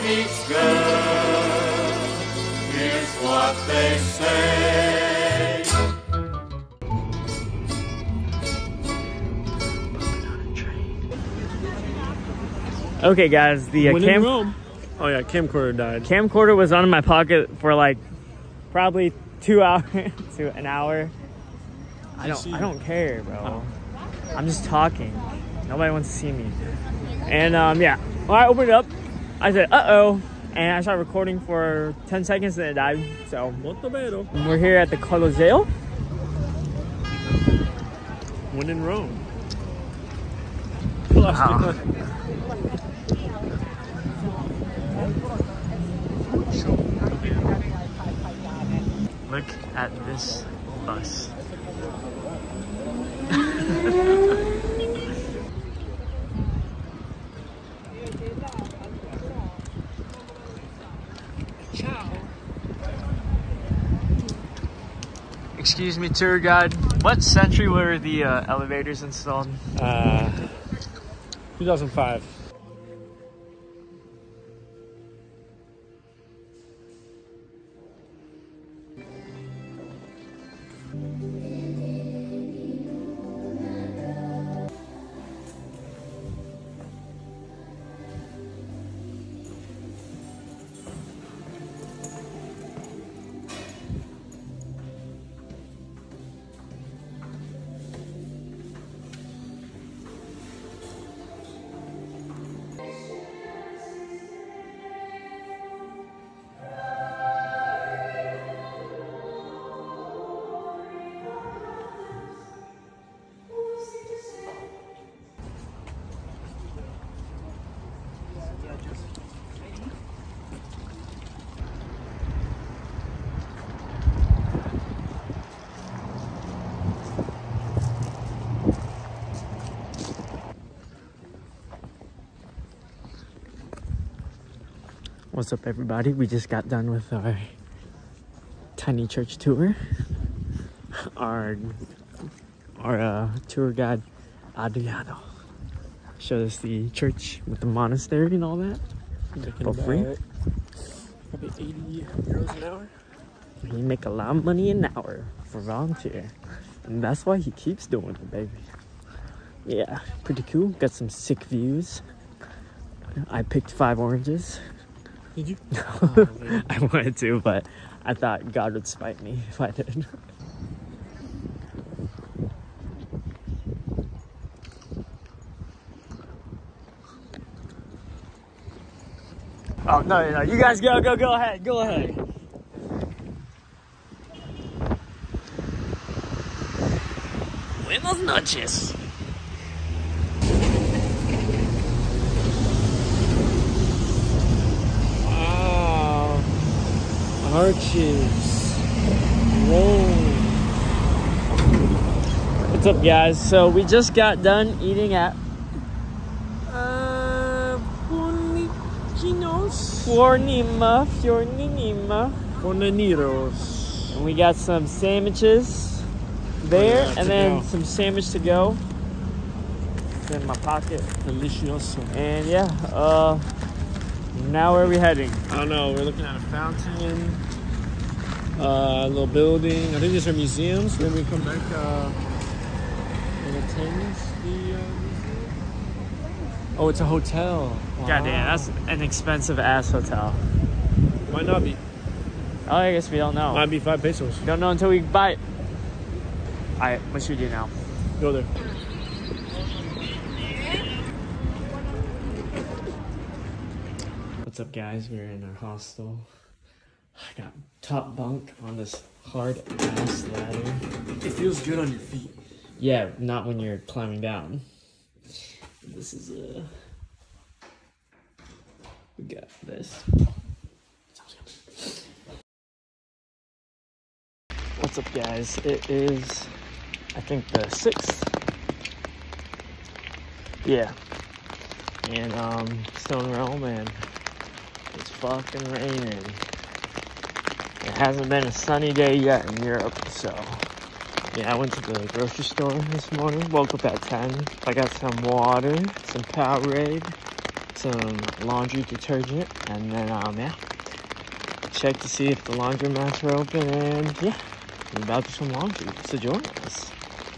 meets girl, here's what they say. Okay, guys, the Oh yeah, camcorder died. camcorder was on in my pocket for like probably 2 hours to an hour. I don't care, bro. I'm just talking. Nobody wants to see me. And yeah, when I opened it up, I said, uh-oh. And I started recording for 10 seconds and it died. So we're here at the Coliseo. When in Rome. Wow. Look at this bus. Excuse me, tour guide. What century were the elevators installed? 2005. What's up, everybody? We just got done with our tiny church tour. Our tour guide Adriano showed us the church with the monastery and all that for free. Probably 80 euros an hour. He make a lot of money an hour for volunteer, and that's why he keeps doing it, baby. Yeah, pretty cool. Got some sick views. I picked 5 oranges. Did you? No, I wanted to, but I thought God would spite me if I did. Oh, no, you guys go ahead, go ahead. Buenas noches. Arches. Whoa. What's up, guys? So we just got done eating at Forniniros. And we got some sandwiches there, and then some sandwich to go. It's in my pocket. Delicioso. And yeah, now where are we heading? I don't know. We're looking at a fountain, a little building. I think these are museums. Then we come back and attend the museum. Oh, it's a hotel. Wow. God damn, that's an expensive ass hotel. Might not be. Oh, I guess we don't know. Might be 5 pesos. Don't know until we buy it. Alright, what should we do now? Go there. What's up, guys? We're in our hostel. I got top bunk on this hard ass ladder. It feels good on your feet. Yeah, not when you're climbing down. This is we got this. What's up, guys? It is, I think, the 6th. Yeah. And still in Rome, and it's fucking raining. It hasn't been a sunny day yet in Europe, so yeah, I went to the grocery store this morning. Woke up at 10. I got some water, some Powerade, some laundry detergent, and then yeah, check to see if the laundromats are open, and yeah, we're about to do some laundry, so join us.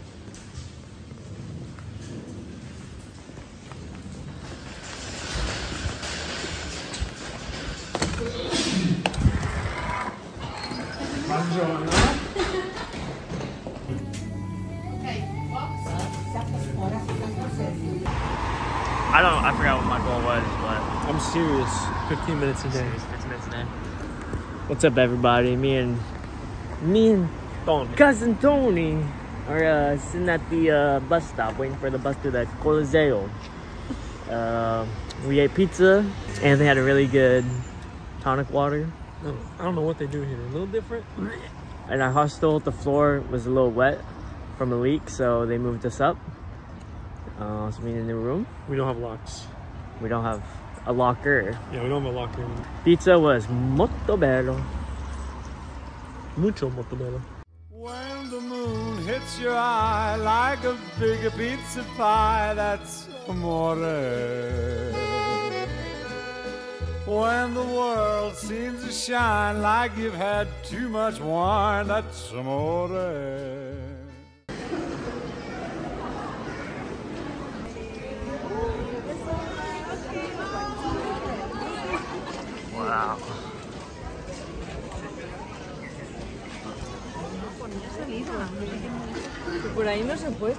I forgot what my goal was, but I'm serious. 15 minutes a day. 15 minutes a day. What's up, everybody? Me and Tony. cousin Tony are sitting at the bus stop waiting for the bus to the Coliseo. We ate pizza, and they had a really good tonic water. I don't know what they do here. A little different. And our hostel, the floor was a little wet from a leak, so they moved us up. So we need a new room. We don't have locks. We don't have a locker. Yeah, we don't have a locker. Pizza was molto bello. Mucho molto bello. When the moon hits your eye like a big pizza pie, that's amore. When the world seems to shine like you've had too much wine, that's amore. Wow. Por ahí no se puede.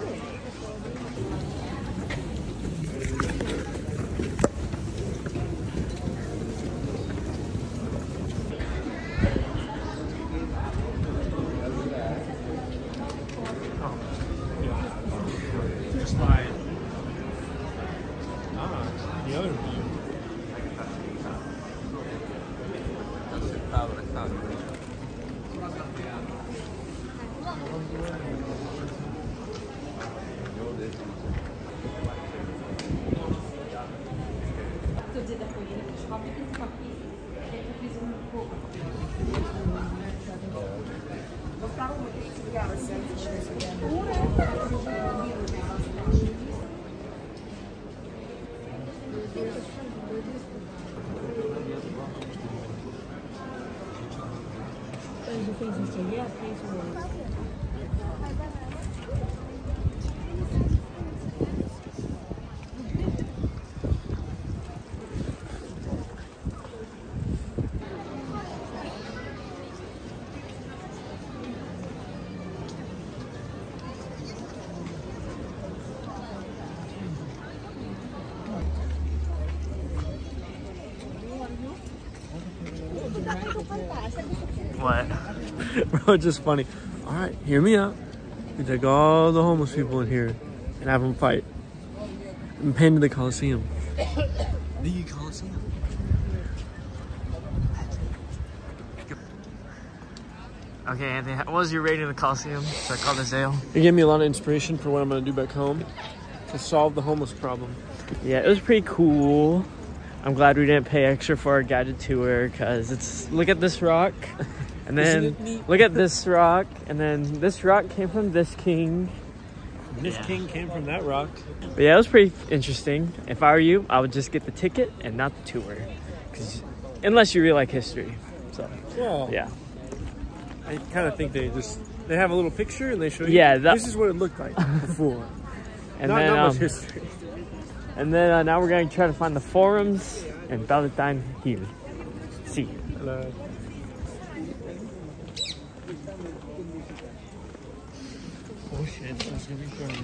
Just by the other view. What? Bro, it's just funny. All right, hear me out. We take all the homeless people in here and have them fight. And paint to the Coliseum. The Coliseum. Okay, Anthony, what was your rating of the Coliseum? So I called this ale. It gave me a lot of inspiration for what I'm gonna do back home to solve the homeless problem. Yeah, it was pretty cool. I'm glad we didn't pay extra for our guided tour, because it's, look at this rock, and then look at this rock, and then this rock came from this king. This king came from that rock. But yeah, it was pretty interesting. If I were you, I would just get the ticket and not the tour, unless you really like history. So Well, yeah. I kind of think they have a little picture and they show you. Yeah, this is what it looked like before. And not then much history. And then now we're going to try to find the forums in Palatine Hill. See. Hello. Oh shit, that's gonna be fun.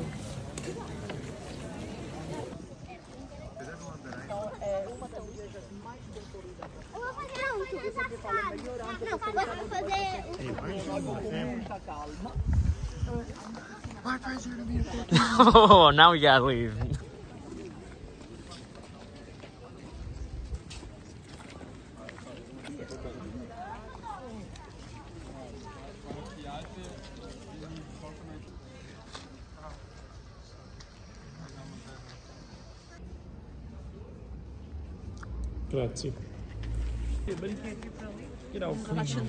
Oh, now we gotta leave. Grazie. Get out clean.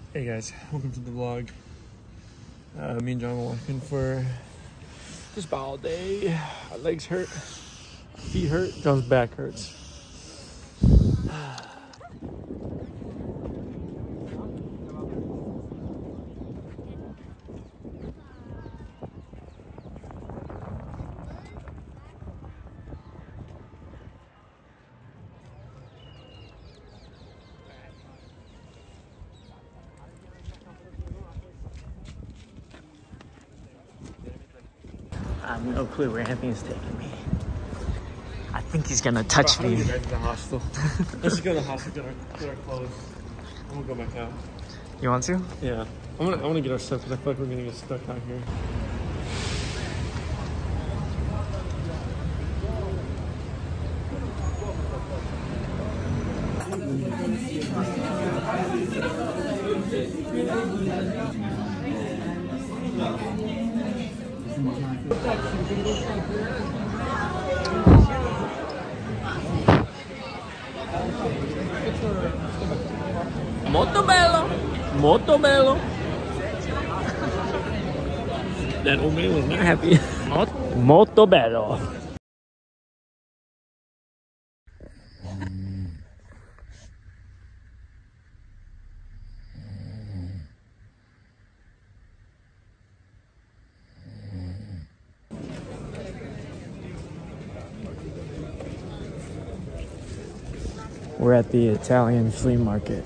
Hey guys, welcome to the vlog. Me and John were walking for just about all day. Our legs hurt, our feet hurt, John's back hurts. I have no clue where Anthony's taking me. I think he's gonna touch me. Get back to the hostel. Let's just go to the hostel, get our clothes. I'm gonna go back out. You want to? Yeah. I wanna get our stuff because I feel like we're gonna get stuck out here. Molto bello. Molto bello. That old man was not happy. Molto bello. We're at the Italian flea market.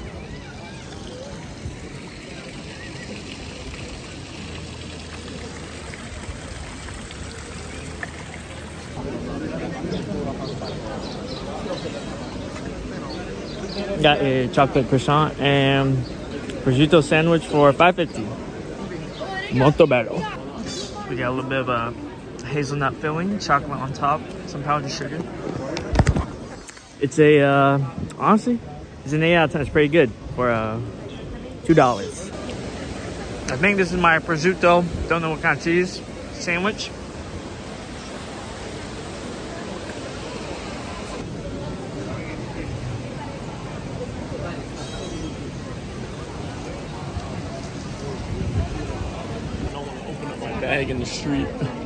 Got a chocolate croissant and prosciutto sandwich for $5.50. Molto bello. We got a little bit of a hazelnut filling, chocolate on top, some powdered sugar. It's a, honestly, it's an 8 out of 10. It's pretty good for $2. I think this is my prosciutto, don't know what kind of cheese, sandwich. Bag in the street.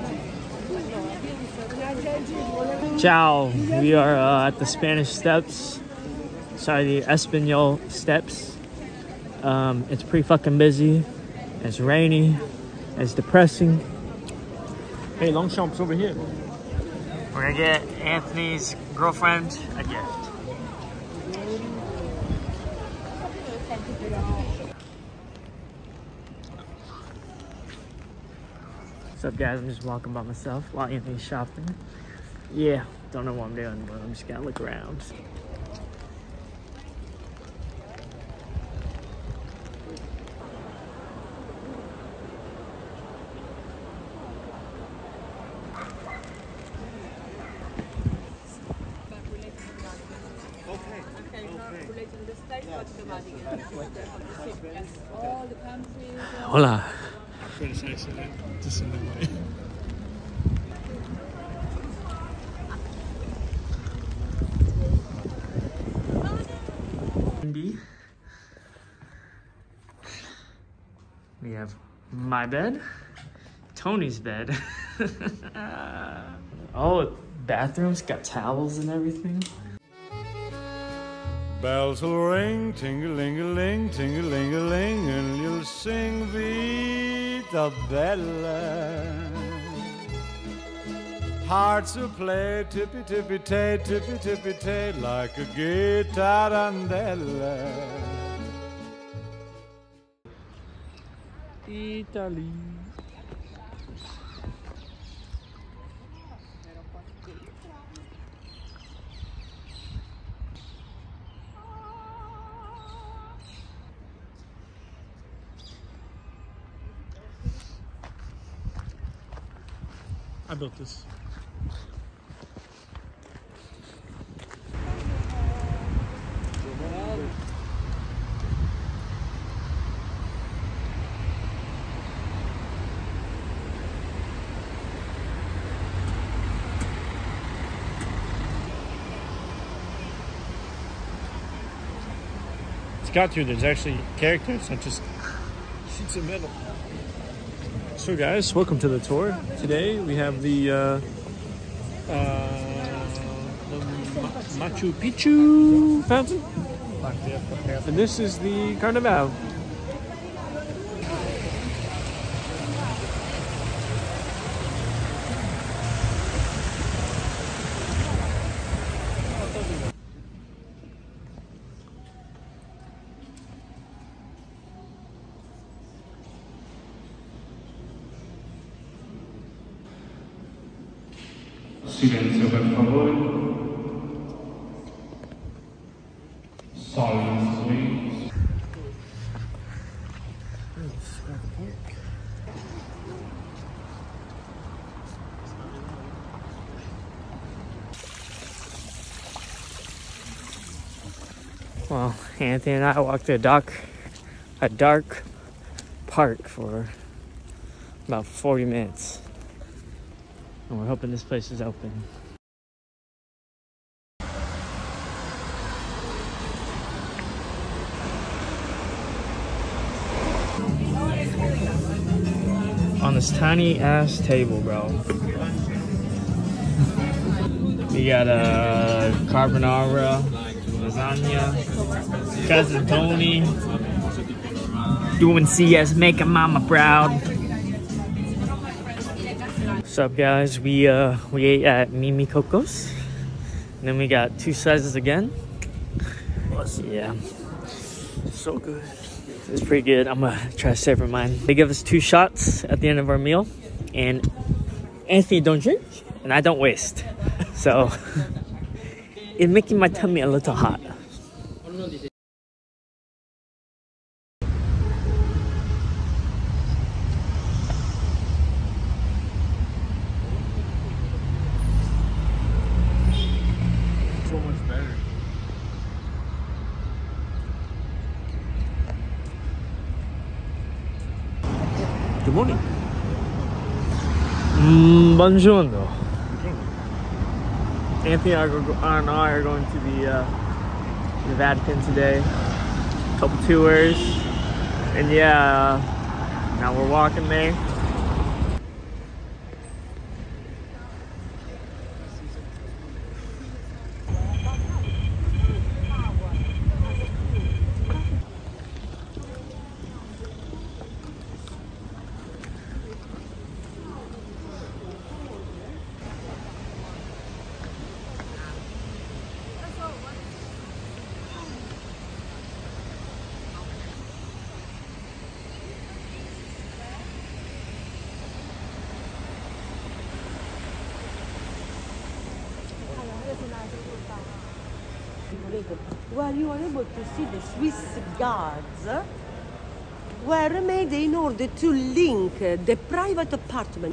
Ciao. We are at the Spanish Steps. Sorry, the Espanol Steps. It's pretty fucking busy. It's rainy. It's depressing. Hey, Longshomp's over here. We're gonna get Anthony's girlfriend a gift. What's up, guys? I'm just walking by myself while Anthony's shopping. Yeah, don't know what I'm doing, but I'm just gonna look around. Hola. We have my bed, Tony's bed. Oh, bathrooms got towels and everything. Bells will ring, ting-a-ling-a-ling, ting-a-ling-a-ling, and you'll sing Vita Bella. Hearts will play tippy-tippy-tay, tippy-tippy-tay, like a gay tarantella. Italy. I built this. got through. There's actually characters, not just sheets of metal. So guys, welcome to the tour. Today we have the Machu Picchu fountain. And this is the Carnival. Silenzio per favore. Silence, please. Well, Anthony and I walked a dark park for about 40 minutes. And we're hoping this place is open. On this tiny ass table, bro. We got a carbonara, lasagna, calzone. Doing CS, making mama proud. What's up, guys? We ate at Mimi Coco's, and then we got 2 sizes again. Yeah, so good. It's pretty good. I'm gonna try to savor mine. They give us 2 shots at the end of our meal, and Anthony don't drink, and I don't waste. So it's making my tummy a little hot. So much better. Good morning. Buongiorno. Anthony and I are going to the Vatican today. Couple tours, and yeah, now we're walking there. Well, you are able to see the Swiss guards were made in order to link the private apartment.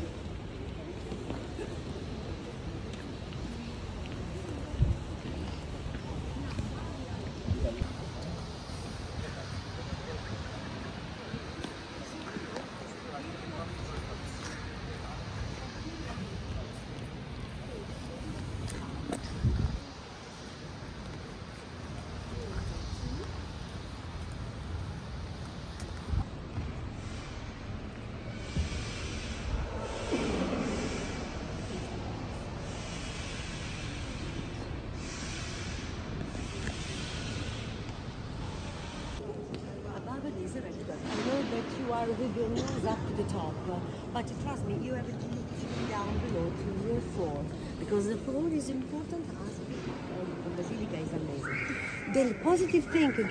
I know that you are with your nose up to the top, but trust me, you have to look down below to your floor, because the floor is important as the basilica is amazing. The positive thing.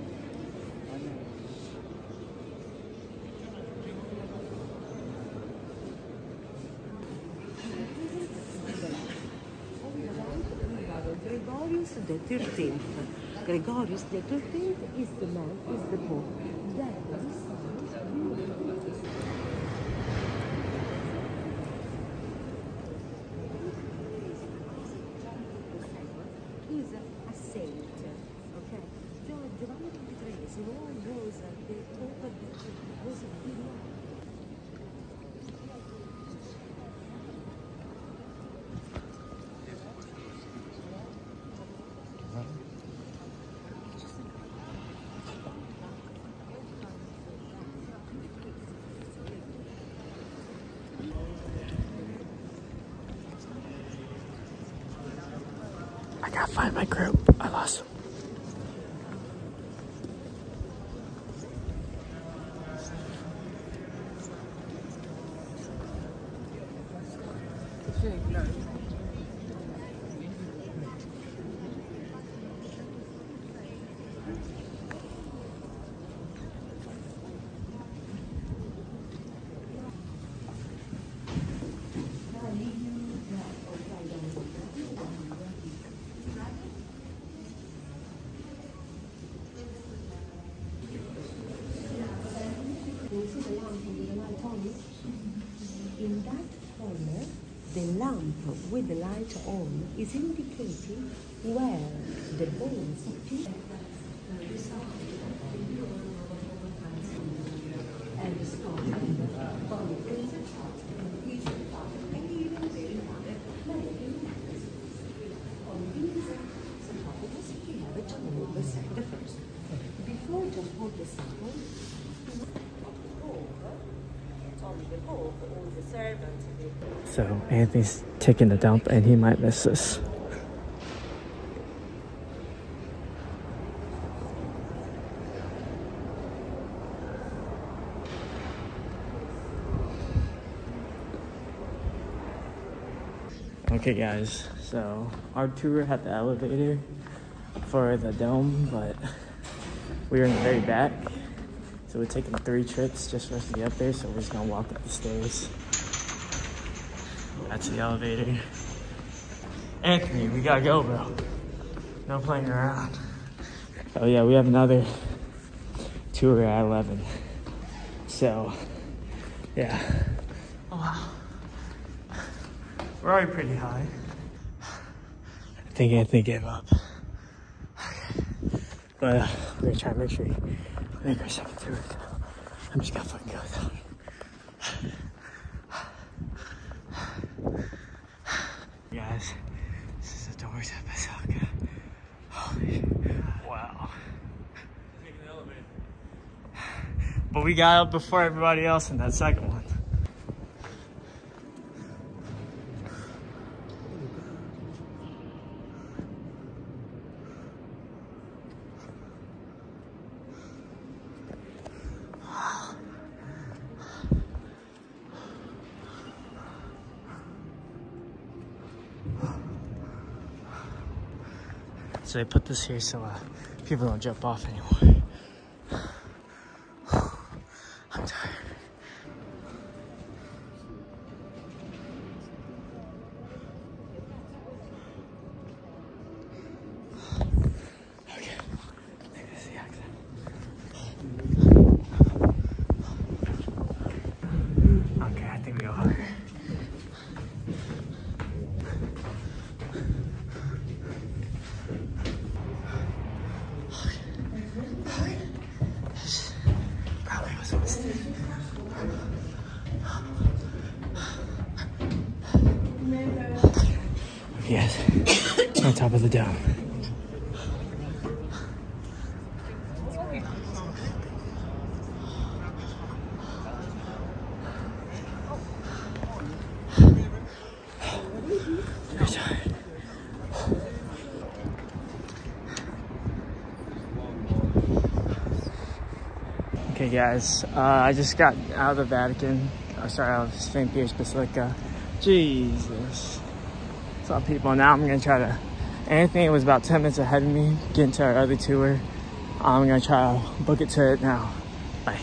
Gregorius the 13th. Gregorius the 13th is the man, is the Pope. Then is a saint. Okay. Giovanni XXIII was the Pope that was a big man. gotta find my group. I lost them. In that corner, the lamp with the light on is indicating where the bones appear. And the skull and the body is a part and each part and even very on these sarcophagus we have a tumble the first. Before to hold the sample, So Anthony's taking a dump and he might miss this. Okay guys, so our tour had the elevator for the dome, but we were in the very back. So we're taking 3 trips just for us to get up there, so we're just gonna walk up the stairs. That's the elevator. Anthony, we gotta go, bro. No playing around. Oh yeah, we have another tour at 11. So, yeah. Oh wow. We're already pretty high. I think Anthony gave up. Okay. But we're gonna try to make sure we make our second tour. I'm just gonna fucking go though. Guys, this is the doors at Basaka. Holy shit. Wow. Taking the elevator. But we got up before everybody else in that second one. So they put this here so people don't jump off anymore. I'm tired. Okay, I think this is the exit. Okay, I think we go higher. Yes, on top of the dome. Very tired. Okay guys, I just got out of the Vatican. Sorry, out of St. Peter's Basilica. Jesus. A lot of people. Now I'm gonna try to. Anthony was about 10 minutes ahead of me getting to our other tour. I'm gonna try to book it to it now. Bye.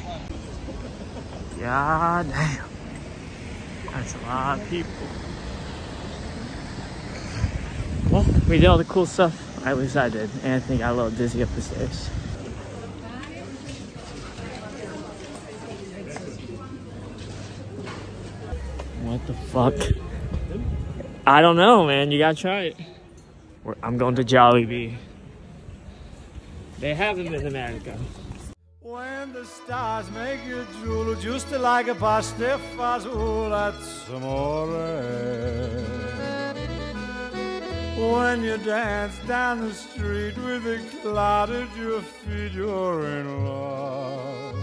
God damn. That's a lot of people. Well, we did all the cool stuff. At least I did. Anthony got a little dizzy up the stairs. What the fuck? I don't know, man. You gotta try it. I'm going to Jollibee. They have them in America. When the stars make you drool, just like a pasta fazool, that's amore. When you dance down the street with a cloud at your feet, you're in love.